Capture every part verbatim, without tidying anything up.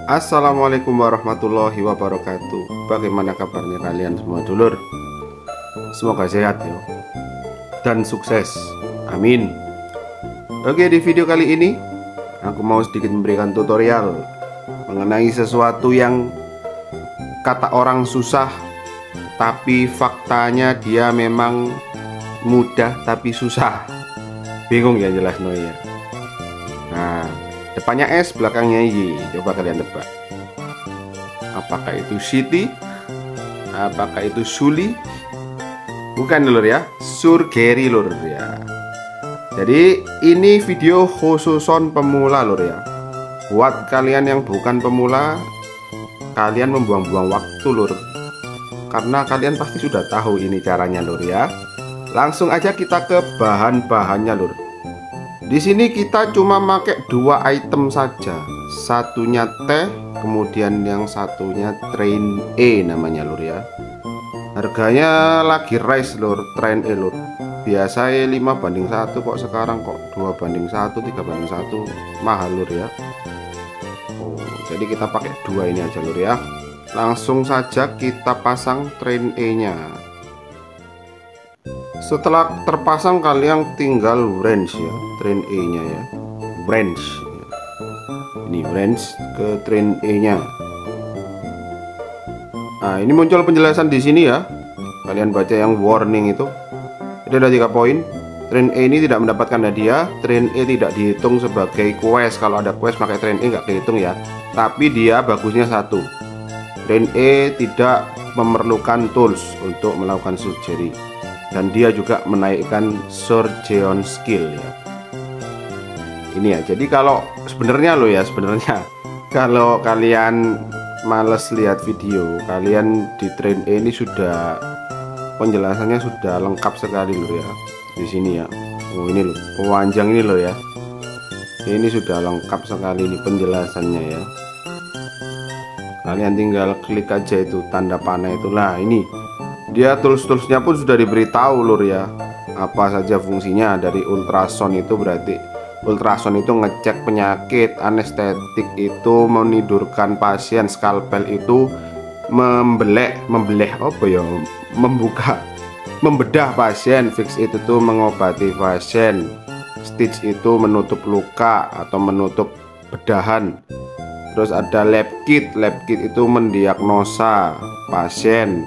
Assalamualaikum warahmatullahi wabarakatuh. Bagaimana kabarnya kalian semua dulur? Semoga sehat ya dan sukses, amin. Oke, di video kali ini aku mau sedikit memberikan tutorial mengenai sesuatu yang kata orang susah, tapi faktanya dia memang mudah tapi susah. Bingung ya jelas no ya. Nah, depannya S, belakangnya Y. Coba kalian tebak. Apakah itu Siti? Apakah itu Suli? Bukan lur ya, surgery lur ya. Jadi ini video khususon pemula lur ya. Buat kalian yang bukan pemula, kalian membuang-buang waktu lur, karena kalian pasti sudah tahu ini caranya lur ya. Langsung aja kita ke bahan-bahannya lur. Di sini kita cuma pakai dua item saja. Satunya teh, kemudian yang satunya train E namanya lur ya. Harganya lagi rise lur, train E lur. Biasanya lima banding satu, kok sekarang kok dua banding satu, tiga banding satu. Mahal lur ya. Oh, jadi kita pakai dua ini aja lur ya. Langsung saja kita pasang train E-nya. Setelah terpasang kalian tinggal wrench ya, train E nya ya, wrench ini wrench ke train E nya. Nah, ini muncul penjelasan di sini ya, kalian baca yang warning itu. Itu ada tiga poin. Train E ini tidak mendapatkan hadiah, train E tidak dihitung sebagai quest. Kalau ada quest pakai train E nggak dihitung ya, tapi dia bagusnya satu, train E tidak memerlukan tools untuk melakukan surgery, dan dia juga menaikkan surgeon skill ya. Ini ya, jadi kalau sebenarnya lo ya, sebenarnya kalau kalian males lihat video, kalian di train E ini sudah penjelasannya sudah lengkap sekali lo ya. Di sini ya. Oh ini lo, panjang ini lo ya. Ini sudah lengkap sekali ini penjelasannya ya. Kalian tinggal klik aja itu tanda panah itulah ini. Dia tools-toolsnya pun sudah diberitahu lur ya, apa saja fungsinya. Dari ultrason itu berarti ultrason itu ngecek penyakit, anestetik itu menidurkan pasien, skalpel itu membelek membeleh apa ya, membuka membedah pasien, fix itu tuh mengobati pasien, stitch itu menutup luka atau menutup bedahan. Terus ada lab kit, lab kit itu mendiagnosa pasien.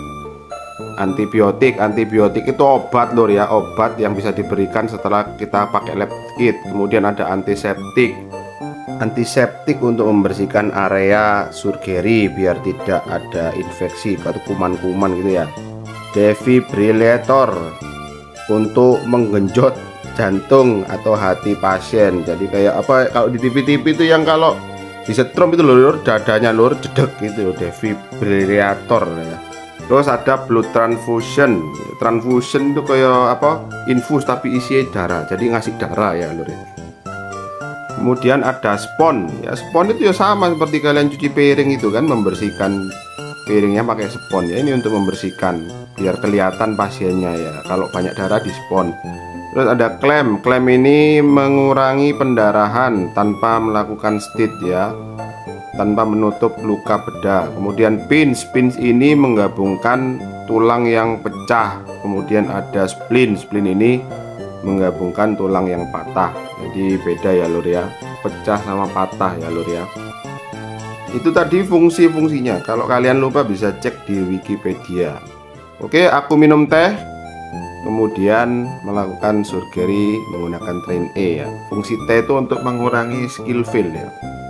Antibiotik, antibiotik itu obat lur ya, obat yang bisa diberikan setelah kita pakai lab kit. Kemudian ada antiseptik, antiseptik untuk membersihkan area surgery biar tidak ada infeksi atau kuman-kuman gitu ya. Defibrillator untuk menggenjot jantung atau hati pasien. Jadi kayak apa, kalau di T V T V itu yang kalau disetrum itu lur, dadanya lur jedek gitu, defibrillator ya. Terus ada blood transfusion. Transfusion itu kayak apa? Infus tapi isi darah. Jadi ngasih darah ya lur. Kemudian ada spon. Ya spon itu ya sama seperti kalian cuci piring itu kan, membersihkan piringnya pakai spon ya. Ini untuk membersihkan biar kelihatan pasiennya ya. Kalau banyak darah di spon. Terus ada klem. Klem ini mengurangi pendarahan tanpa melakukan stitch ya, tanpa menutup luka bedah. Kemudian pins, pins ini menggabungkan tulang yang pecah. Kemudian ada splint, splint ini menggabungkan tulang yang patah. Jadi beda ya lur ya, pecah sama patah ya lur ya. Itu tadi fungsi-fungsinya. Kalau kalian lupa bisa cek di Wikipedia. Oke, aku minum teh, kemudian melakukan surgery menggunakan train E ya. Fungsi teh itu untuk mengurangi skill fail ya.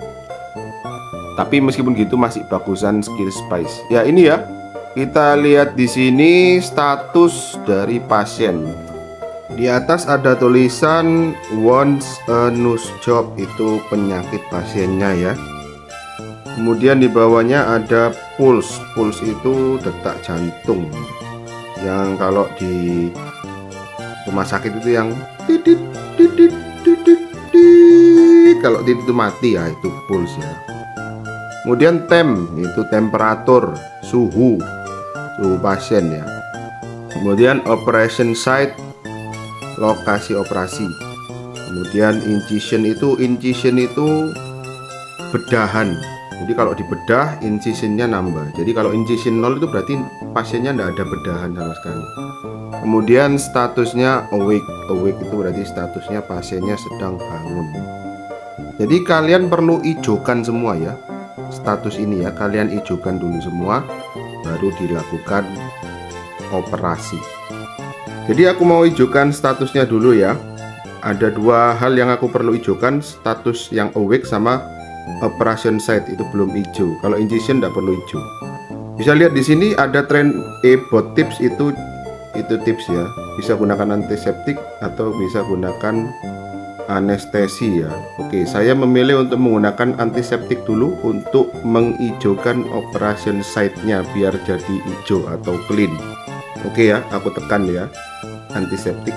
Tapi meskipun gitu masih bagusan skill spice. Ya ini ya. Kita lihat di sini status dari pasien. Di atas ada tulisan wants a nose job, itu penyakit pasiennya ya. Kemudian di bawahnya ada pulse. Pulse itu detak jantung. Yang kalau di rumah sakit itu yang titit titit titit titit. Kalau titit itu mati ya, itu pulse ya. Kemudian tem, itu temperatur, suhu, suhu pasien ya. Kemudian operation site, lokasi operasi. Kemudian incision itu, incision itu bedahan, Jadi kalau dibedah incisionnya nambah. Jadi kalau incision nol itu berarti pasiennya tidak ada bedahan sama sekali. Kemudian statusnya awake. Awake itu berarti statusnya pasiennya sedang bangun. Jadi kalian perlu hijaukan semua ya. Status ini ya, kalian hijaukan dulu semua, baru dilakukan operasi. Jadi aku mau hijaukan statusnya dulu ya. Ada dua hal yang aku perlu hijaukan, status yang awake sama operation site itu belum hijau. Kalau incision tidak perlu hijau. Bisa lihat di sini ada trend e-bot tips, itu itu tips ya. Bisa gunakan antiseptik atau bisa gunakan anestesi ya. Oke, saya memilih untuk menggunakan antiseptik dulu untuk menghijaukan operation site-nya biar jadi hijau atau clean. Oke ya, aku tekan ya antiseptik.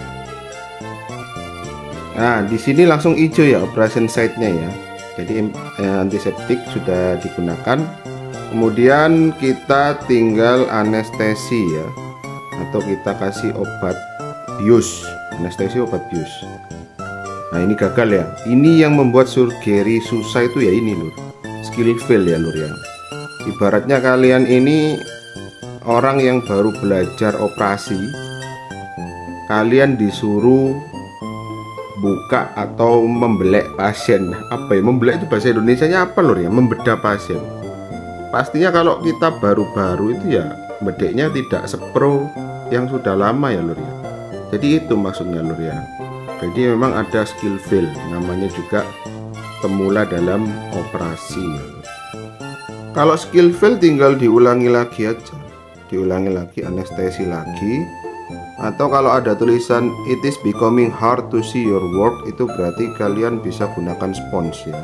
Nah, di sini langsung hijau ya operation site-nya ya. Jadi eh, antiseptik sudah digunakan. Kemudian kita tinggal anestesi ya, atau kita kasih obat bius. Anestesi obat bius. Nah, ini gagal ya. Ini yang membuat surgery susah itu ya ini lur, skill fail ya lur ya. Ibaratnya kalian ini orang yang baru belajar operasi, kalian disuruh buka atau membelek pasien. Apa ya membelek itu bahasa Indonesianya apa lur ya? Membedah pasien. Pastinya kalau kita baru-baru itu ya bedeknya tidak sepro yang sudah lama ya lur ya. Jadi itu maksudnya lur ya. Jadi memang ada skill fail, namanya juga pemula dalam operasi. Kalau skill fail tinggal diulangi lagi aja, diulangi lagi, anestesi lagi. Atau kalau ada tulisan it is becoming hard to see your work, itu berarti kalian bisa gunakan spons ya.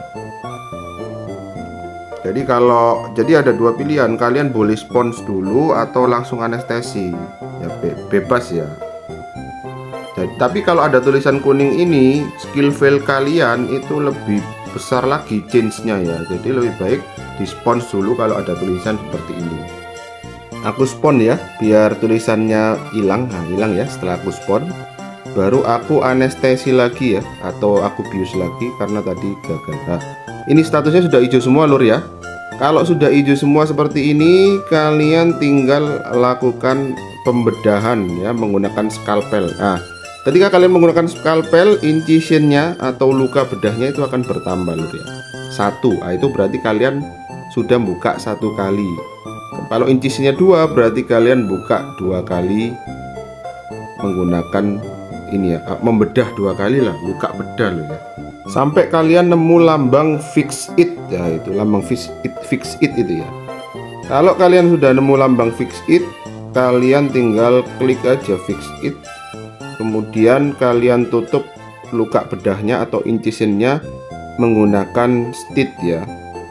Jadi kalau jadi ada dua pilihan, kalian boleh spons dulu atau langsung anestesi ya, be bebas ya. Jadi, tapi kalau ada tulisan kuning ini, skill fail kalian itu lebih besar lagi change-nya ya. Jadi lebih baik di spons dulu kalau ada tulisan seperti ini. Aku spon ya, biar tulisannya hilang. Nah, hilang ya setelah aku spon. Baru aku anestesi lagi ya, atau aku bius lagi karena tadi gagal. Nah, ini statusnya sudah hijau semua lur ya. Kalau sudah hijau semua seperti ini, kalian tinggal lakukan pembedahan ya menggunakan skalpel. Nah, ketika kalian menggunakan skalpel, incisionnya atau luka bedahnya itu akan bertambah lur ya. Satu, nah itu berarti kalian sudah buka satu kali. Kalau incisionnya dua, berarti kalian buka dua kali menggunakan ini ya, membedah dua kali lah, luka bedah loh ya. Sampai kalian nemu lambang fix it ya, itu lambang fix it, fix it itu ya. Kalau kalian sudah nemu lambang fix it, kalian tinggal klik aja fix it. Kemudian kalian tutup luka bedahnya atau incisionnya menggunakan stitch ya.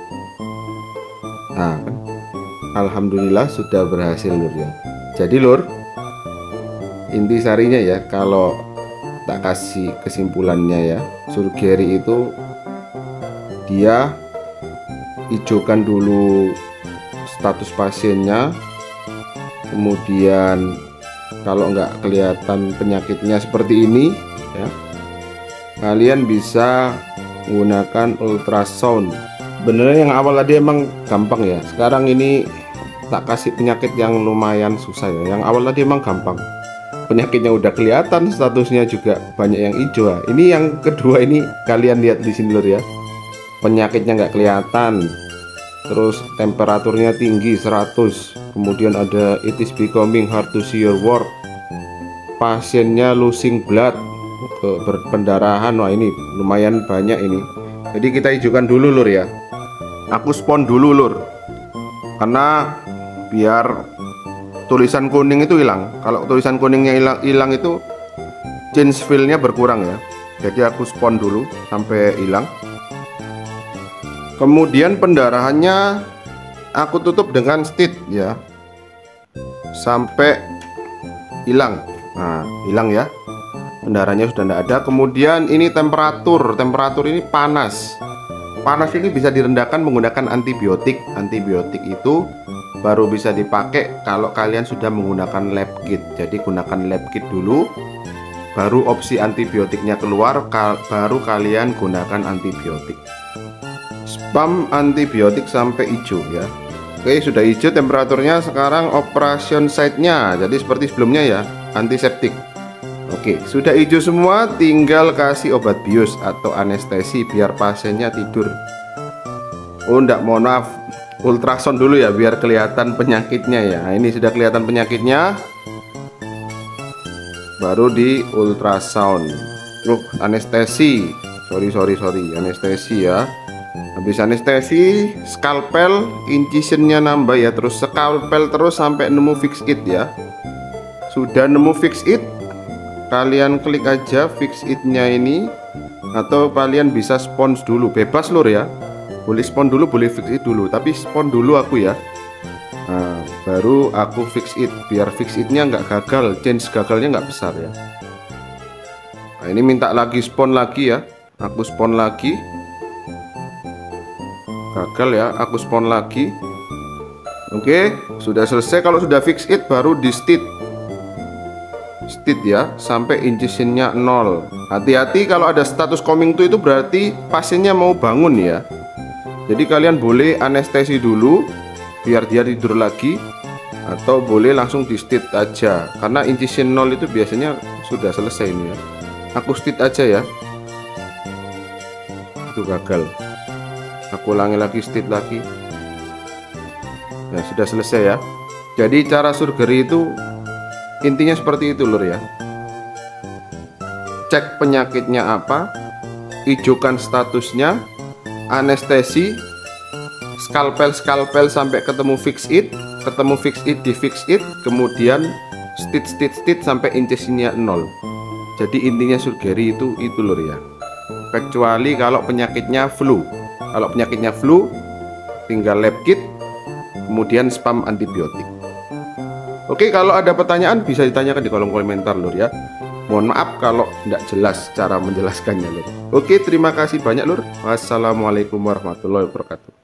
Nah, kan? Alhamdulillah sudah berhasil lur ya. Jadi lur, inti sarinya ya, kalau tak kasih kesimpulannya ya, surgery itu dia hijaukan dulu status pasiennya, kemudian kalau nggak kelihatan penyakitnya seperti ini ya, kalian bisa menggunakan ultrasound. Benernya yang awal tadi emang gampang ya, sekarang ini tak kasih penyakit yang lumayan susah ya. Yang awal tadi emang gampang, penyakitnya udah kelihatan, statusnya juga banyak yang hijau. Ini yang kedua ini kalian lihat di sini lur ya, penyakitnya nggak kelihatan, terus temperaturnya tinggi seratus, kemudian ada it is becoming hard to see your work, pasiennya losing blood, berpendarahan. Wah ini lumayan banyak ini. Jadi kita hijaukan dulu lur ya. Aku spon dulu lur, karena biar tulisan kuning itu hilang. Kalau tulisan kuningnya hilang hilang itu change feel-nya berkurang ya. Jadi aku spon dulu sampai hilang. Kemudian pendarahannya aku tutup dengan stitch ya, sampai hilang. Nah, hilang ya. Pendarahannya sudah tidak ada. Kemudian ini temperatur, temperatur ini panas. Panas ini bisa direndahkan menggunakan antibiotik. Antibiotik itu baru bisa dipakai kalau kalian sudah menggunakan lab kit. Jadi gunakan lab kit dulu, baru opsi antibiotiknya keluar, baru kalian gunakan antibiotik. spam antibiotik sampai hijau ya. Oke, sudah hijau temperaturnya. Sekarang operation site-nya jadi seperti sebelumnya ya, antiseptik. Oke, sudah hijau semua, tinggal kasih obat bius atau anestesi biar pasiennya tidur. Oh enggak, mohon maaf, ultrasound dulu ya biar kelihatan penyakitnya ya. Nah, ini sudah kelihatan penyakitnya, baru di ultrasound. Loh, anestesi, sorry sorry sorry anestesi ya. Habis anestesi, skalpel, incisionnya nambah ya, terus skalpel terus sampai nemu fix it ya. Sudah nemu fix it, kalian klik aja fix it-nya ini, atau kalian bisa spons dulu, bebas lur ya. Boleh spons dulu, boleh fix it dulu, tapi spons dulu aku ya. Nah, baru aku fix it, biar fix it-nya nggak gagal, change gagalnya nggak besar ya. Nah, ini minta lagi spons lagi ya, aku spons lagi. Gagal ya, aku spons lagi. Oke, sudah selesai. Kalau sudah fix it baru di stit stit ya, sampai incisionnya nol. Hati-hati kalau ada status coming to, itu berarti pasiennya mau bangun ya. Jadi kalian boleh anestesi dulu biar dia tidur lagi, atau boleh langsung di stit aja, karena incision nol itu biasanya sudah selesai ini ya. Aku stit aja ya, itu gagal. Aku ulangi lagi, stit lagi. Nah, sudah selesai ya. Jadi cara surgery itu intinya seperti itu lur ya. Cek penyakitnya apa, hijaukan statusnya, anestesi, skalpel-skalpel sampai ketemu fix it, ketemu fix it di fix it, kemudian stit stit stit sampai incisionnya nol. Jadi intinya surgery itu itu lur ya. Kecuali kalau penyakitnya flu. Kalau penyakitnya flu, tinggal lab kit, kemudian spam antibiotik. Oke, kalau ada pertanyaan bisa ditanyakan di kolom komentar lur ya. Mohon maaf kalau tidak jelas cara menjelaskannya lur. Oke, terima kasih banyak lur. Wassalamualaikum warahmatullahi wabarakatuh.